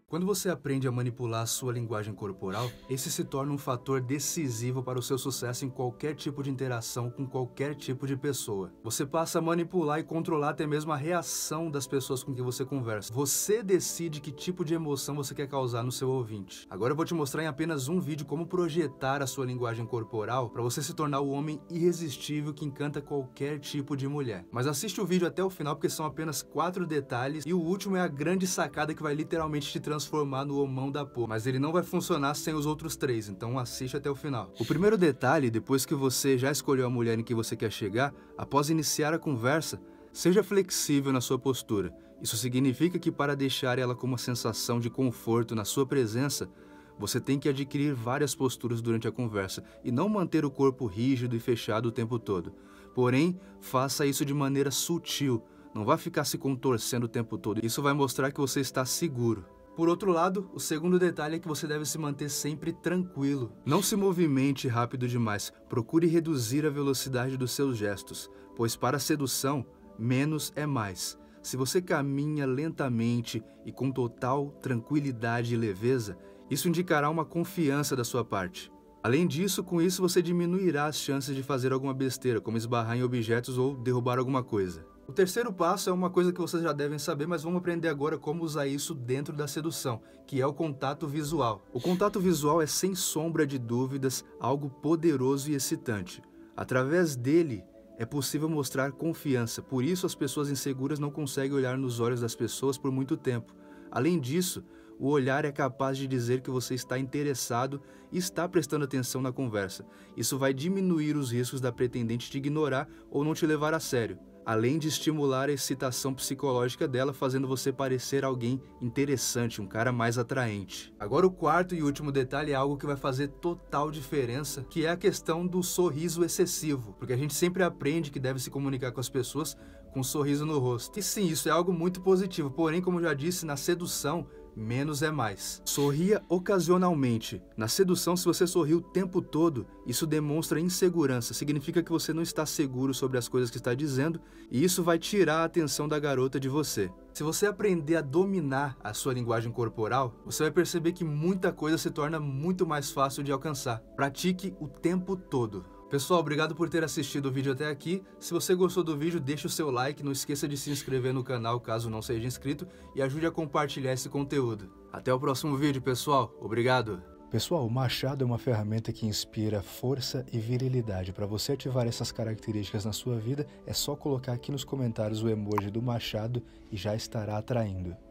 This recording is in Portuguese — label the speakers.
Speaker 1: Quando você aprende a manipular a sua linguagem corporal, esse se torna um fator decisivo para o seu sucesso em qualquer tipo de interação com qualquer tipo de pessoa. Você passa a manipular e controlar até mesmo a reação das pessoas com quem você conversa. Você decide que tipo de emoção você quer causar no seu ouvinte. Agora eu vou te mostrar em apenas um vídeo como projetar a sua linguagem corporal para você se tornar o homem irresistível que encanta qualquer tipo de mulher. Mas assiste o vídeo até o final porque são apenas 4 detalhes e o último é a grande sacada que vai literalmente te transformar no homão da porra. Mas ele não vai funcionar sem os outros 3, então assiste até o final. O primeiro detalhe, depois que você já escolheu a mulher em que você quer chegar, após iniciar a conversa, seja flexível na sua postura. Isso significa que para deixar ela com uma sensação de conforto na sua presença, você tem que adquirir várias posturas durante a conversa e não manter o corpo rígido e fechado o tempo todo. Porém, faça isso de maneira sutil, não vá ficar se contorcendo o tempo todo. Isso vai mostrar que você está seguro. Por outro lado, o segundo detalhe é que você deve se manter sempre tranquilo. Não se movimente rápido demais, procure reduzir a velocidade dos seus gestos, pois para a sedução, menos é mais. Se você caminha lentamente e com total tranquilidade e leveza, isso indicará uma confiança da sua parte. Além disso, com isso você diminuirá as chances de fazer alguma besteira, como esbarrar em objetos ou derrubar alguma coisa. O terceiro passo é uma coisa que vocês já devem saber, mas vamos aprender agora como usar isso dentro da sedução, que é o contato visual. O contato visual é, sem sombra de dúvidas, algo poderoso e excitante. Através dele, é possível mostrar confiança, por isso as pessoas inseguras não conseguem olhar nos olhos das pessoas por muito tempo. Além disso, o olhar é capaz de dizer que você está interessado e está prestando atenção na conversa. Isso vai diminuir os riscos da pretendente te ignorar ou não te levar a sério, além de estimular a excitação psicológica dela, fazendo você parecer alguém interessante, um cara mais atraente. Agora o quarto e último detalhe é algo que vai fazer total diferença, que é a questão do sorriso excessivo, porque a gente sempre aprende que deve se comunicar com as pessoas com um sorriso no rosto. E sim, isso é algo muito positivo, porém, como eu já disse, na sedução, menos é mais. Sorria ocasionalmente. Na sedução, se você sorrir o tempo todo, isso demonstra insegurança, significa que você não está seguro sobre as coisas que está dizendo, e isso vai tirar a atenção da garota de você. Se você aprender a dominar a sua linguagem corporal, você vai perceber que muita coisa se torna muito mais fácil de alcançar. Pratique o tempo todo. Pessoal, obrigado por ter assistido o vídeo até aqui. Se você gostou do vídeo, deixe o seu like, não esqueça de se inscrever no canal caso não seja inscrito e ajude a compartilhar esse conteúdo. Até o próximo vídeo, pessoal. Obrigado!
Speaker 2: Pessoal, o machado é uma ferramenta que inspira força e virilidade. Para você ativar essas características na sua vida, é só colocar aqui nos comentários o emoji do machado e já estará atraindo.